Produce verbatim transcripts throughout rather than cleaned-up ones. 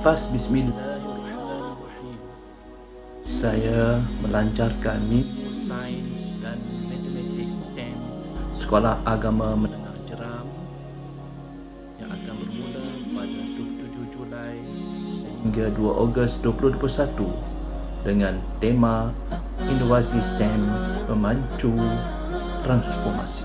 Lafaz Bismillahirrahmanirrahim. Saya melancarkan minggu sains dan matematik STEM Sekolah Agama Menengah Jeram yang akan bermula pada dua puluh tujuh Julai sehingga dua Ogos dua ribu dua puluh satu dengan tema Inovasi STEM Memacu Transformasi.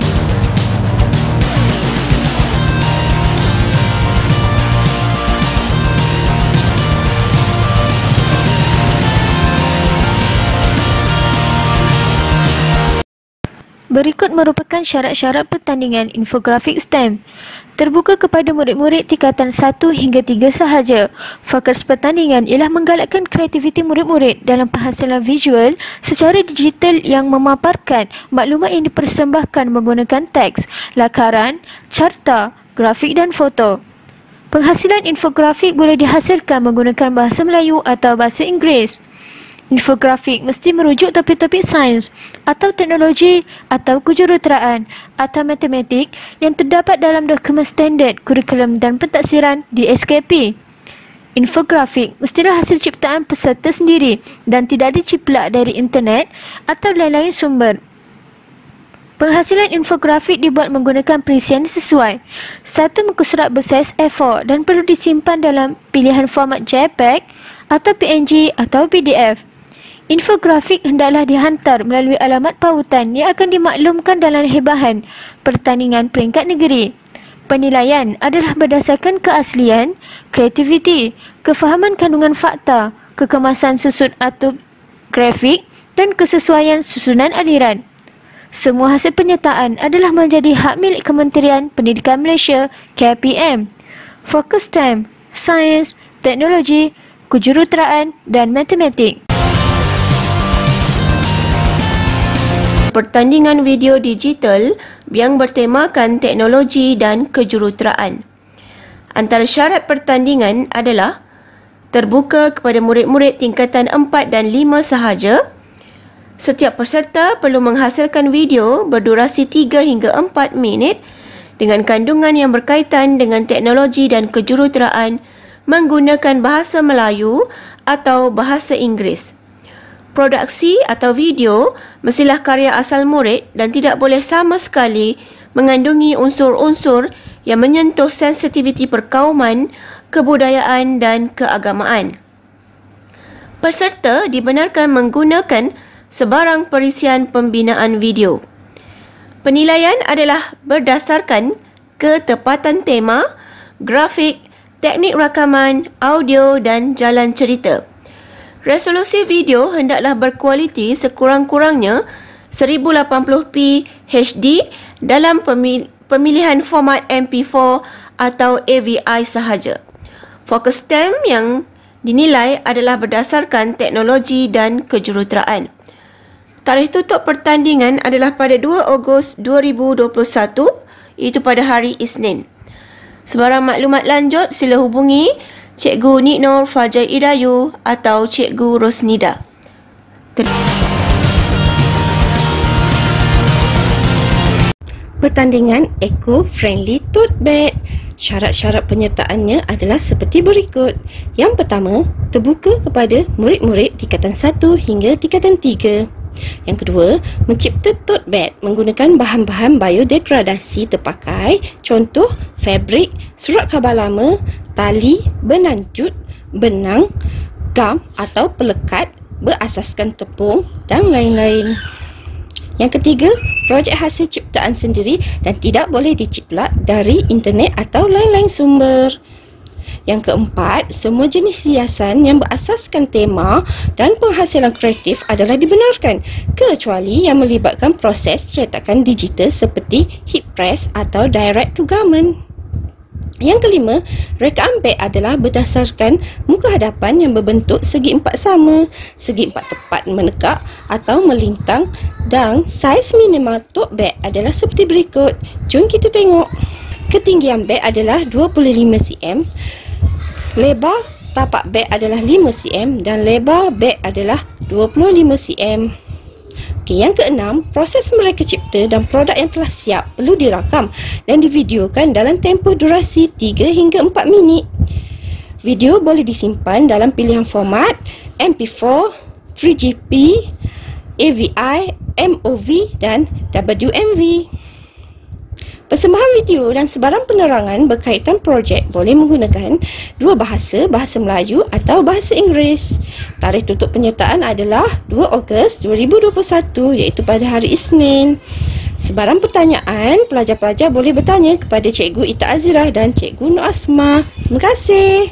Berikut merupakan syarat-syarat pertandingan infografik STEM. Terbuka kepada murid-murid tingkatan satu hingga tiga sahaja. Fokus pertandingan ialah menggalakkan kreativiti murid-murid dalam penghasilan visual secara digital yang memaparkan maklumat yang dipersembahkan menggunakan teks, lakaran, carta, grafik dan foto. Penghasilan infografik boleh dihasilkan menggunakan bahasa Melayu atau bahasa Inggeris. Infografik mesti merujuk topik-topik sains atau teknologi atau kejuruteraan atau matematik yang terdapat dalam dokumen standard kurikulum dan pentaksiran di S K P. Infografik mestilah hasil ciptaan peserta sendiri dan tidak diciplak dari internet atau lain-lain sumber. Penghasilan infografik dibuat menggunakan perisian sesuai. Satu muka surat bersaiz A empat dan perlu disimpan dalam pilihan format JPEG atau P N G atau P D F. Infografik hendaklah dihantar melalui alamat pautan yang akan dimaklumkan dalam hebahan pertandingan peringkat negeri. Penilaian adalah berdasarkan keaslian, kreativiti, kefahaman kandungan fakta, kekemasan susun atau grafik dan kesesuaian susunan aliran. Semua hasil penyertaan adalah menjadi hak milik Kementerian Pendidikan Malaysia K P M. Fokus STEM, sains, teknologi, kejuruteraan dan matematik. Pertandingan video digital yang bertemakan teknologi dan kejuruteraan. Antara syarat pertandingan adalah terbuka kepada murid-murid tingkatan empat dan lima sahaja. Setiap peserta perlu menghasilkan video berdurasi tiga hingga empat minit dengan kandungan yang berkaitan dengan teknologi dan kejuruteraan menggunakan bahasa Melayu atau bahasa Inggeris. Produksi atau video mestilah karya asal murid dan tidak boleh sama sekali mengandungi unsur-unsur yang menyentuh sensitiviti perkauman, kebudayaan dan keagamaan. Peserta dibenarkan menggunakan sebarang perisian pembinaan video. Penilaian adalah berdasarkan ketepatan tema, grafik, teknik rakaman, audio dan jalan cerita. Resolusi video hendaklah berkualiti sekurang-kurangnya seribu lapan puluh p H D dalam pemilihan format M P empat atau A V I sahaja. Fokus STEM yang dinilai adalah berdasarkan teknologi dan kejuruteraan. Tarikh tutup pertandingan adalah pada dua Ogos dua ribu dua puluh satu, iaitu pada hari Isnin. Sebarang maklumat lanjut sila hubungi Cikgu Nik Nur Fajar Idayu atau Cikgu Rosnida. Pertandingan eco-friendly tote bag. Syarat-syarat penyertaannya adalah seperti berikut. Yang pertama, terbuka kepada murid-murid tingkatan satu hingga tingkatan tiga. Yang kedua, mencipta tote bag menggunakan bahan-bahan biodegradasi terpakai, contoh fabrik, surat khabar lama, tali, benancut, benang, gam atau pelekat berasaskan tepung dan lain-lain. Yang ketiga, projek hasil ciptaan sendiri dan tidak boleh diciplak dari internet atau lain-lain sumber. Yang keempat, semua jenis hiasan yang berasaskan tema dan penghasilan kreatif adalah dibenarkan kecuali yang melibatkan proses cetakan digital seperti heat press atau direct to garment. Yang kelima, rekaan beg adalah berdasarkan muka hadapan yang berbentuk segi empat sama, segi empat tepat menegak atau melintang dan saiz minimal tote bag adalah seperti berikut. Jom kita tengok. Ketinggian beg adalah dua puluh lima sentimeter, lebar tapak beg adalah lima sentimeter dan lebar beg adalah dua puluh lima sentimeter. Okey, yang keenam, proses mereka cipta dan produk yang telah siap perlu dirakam dan divideokan dalam tempoh durasi tiga hingga empat minit. Video boleh disimpan dalam pilihan format M P four, three G P, A V I, M O V dan W M V. Persembahan video dan sebarang penerangan berkaitan projek boleh menggunakan dua bahasa, bahasa Melayu atau bahasa Inggeris. Tarikh tutup penyertaan adalah dua Ogos dua ribu dua puluh satu iaitu pada hari Isnin. Sebarang pertanyaan, pelajar-pelajar boleh bertanya kepada Cikgu Ita Azirah dan Cikgu Nur Asma. Terima kasih.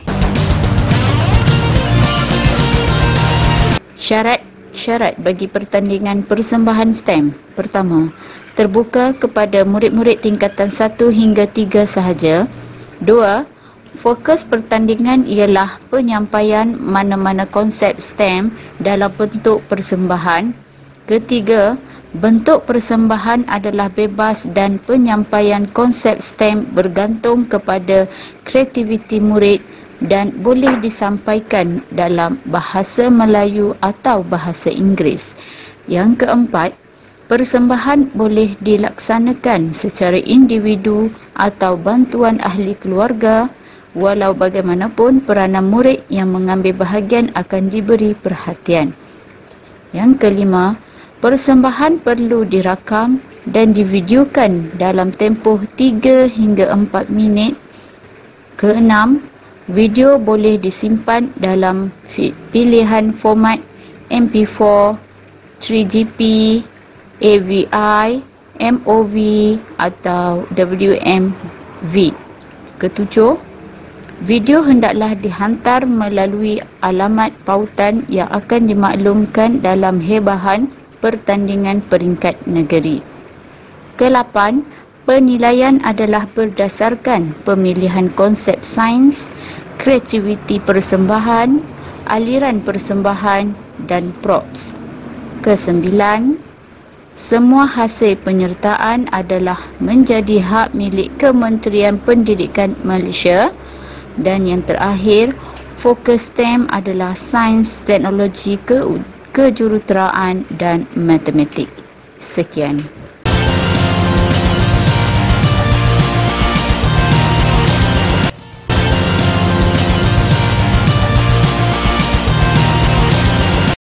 Syarat-syarat bagi pertandingan persembahan STEM. Pertama, terbuka kepada murid-murid tingkatan satu hingga tiga sahaja. Dua, fokus pertandingan ialah penyampaian mana-mana konsep STEM dalam bentuk persembahan. Ketiga, bentuk persembahan adalah bebas dan penyampaian konsep STEM bergantung kepada kreativiti murid dan boleh disampaikan dalam bahasa Melayu atau bahasa Inggeris. Yang keempat, persembahan boleh dilaksanakan secara individu atau bantuan ahli keluarga. Walau bagaimanapun, peranan murid yang mengambil bahagian akan diberi perhatian. Yang kelima, persembahan perlu dirakam dan divideokan dalam tempoh tiga hingga empat minit. Keenam, video boleh disimpan dalam pilihan format M P four, three G P, A V I, M O V atau W M V. Ketujuh, video hendaklah dihantar melalui alamat pautan yang akan dimaklumkan dalam hebahan pertandingan peringkat negeri. Kelapan, penilaian adalah berdasarkan pemilihan konsep sains, kreativiti persembahan, aliran persembahan dan props. Kesembilan, semua hasil penyertaan adalah menjadi hak milik Kementerian Pendidikan Malaysia. Dan yang terakhir, fokus STEM adalah sains, teknologi, ke kejuruteraan dan matematik. Sekian.